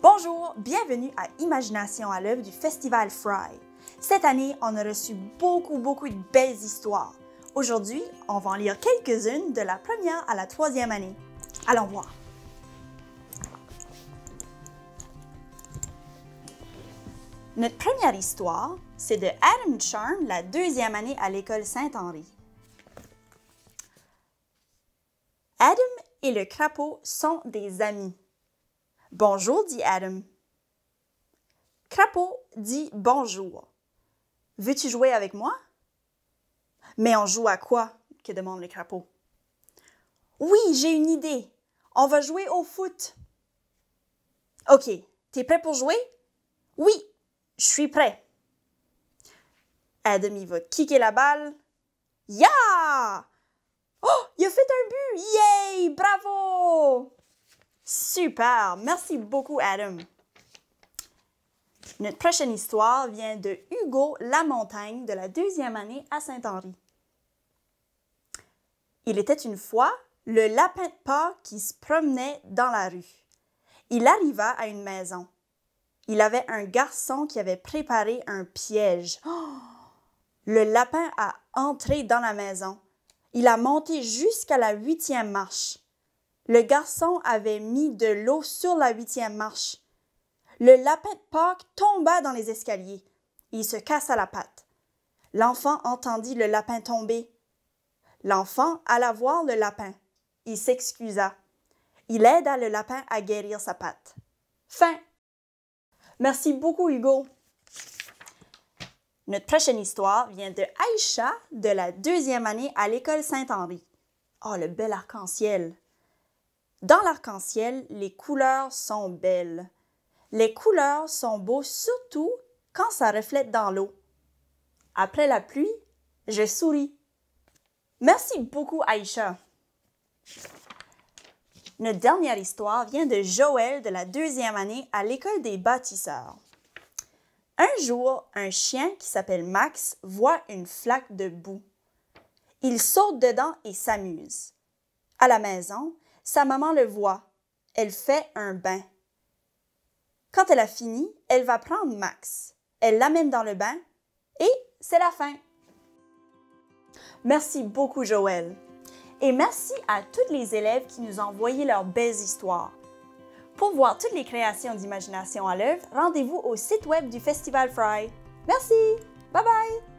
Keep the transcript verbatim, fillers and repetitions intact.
Bonjour, bienvenue à Imagination à l'œuvre du Festival Fry. Cette année, on a reçu beaucoup, beaucoup de belles histoires. Aujourd'hui, on va en lire quelques-unes de la première à la troisième année. Allons voir. Notre première histoire, c'est de Adam Charm, la deuxième année à l'école Saint-Henri. Adam et le crapaud sont des amis. Bonjour, dit Adam. Crapaud dit bonjour. Veux-tu jouer avec moi? Mais on joue à quoi? Que demande le crapaud. Oui, j'ai une idée. On va jouer au foot. OK, t'es prêt pour jouer? Oui, je suis prêt. Adam, il va kicker la balle. Ya! Oh, il a fait un but! Yay! Bravo! Super! Merci beaucoup, Adam. Notre prochaine histoire vient de Hugo Lamontagne de la deuxième année à Saint-Henri. Il était une fois le lapin de Pâques qui se promenait dans la rue. Il arriva à une maison. Il avait un garçon qui avait préparé un piège. Oh! Le lapin a entré dans la maison. Il a monté jusqu'à la huitième marche. Le garçon avait mis de l'eau sur la huitième marche. Le lapin de Pâques tomba dans les escaliers. Il se cassa la patte. L'enfant entendit le lapin tomber. L'enfant alla voir le lapin. Il s'excusa. Il aida le lapin à guérir sa patte. Fin. Merci beaucoup, Hugo. Notre prochaine histoire vient de Aïcha de la deuxième année à l'école Saint-Henri. Oh, le bel arc-en-ciel! Dans l'arc-en-ciel, les couleurs sont belles. Les couleurs sont beaux surtout quand ça reflète dans l'eau. Après la pluie, je souris. Merci beaucoup, Aïcha. Notre dernière histoire vient de Joël de la deuxième année à l'école des bâtisseurs. Un jour, un chien qui s'appelle Max voit une flaque de boue. Il saute dedans et s'amuse. À la maison, sa maman le voit. Elle fait un bain. Quand elle a fini, elle va prendre Max. Elle l'amène dans le bain et c'est la fin. Merci beaucoup, Joël. Et merci à tous les élèves qui nous ont envoyé leurs belles histoires. Pour voir toutes les créations d'imagination à l'œuvre, rendez-vous au site web du Festival Fry. Merci! Bye bye!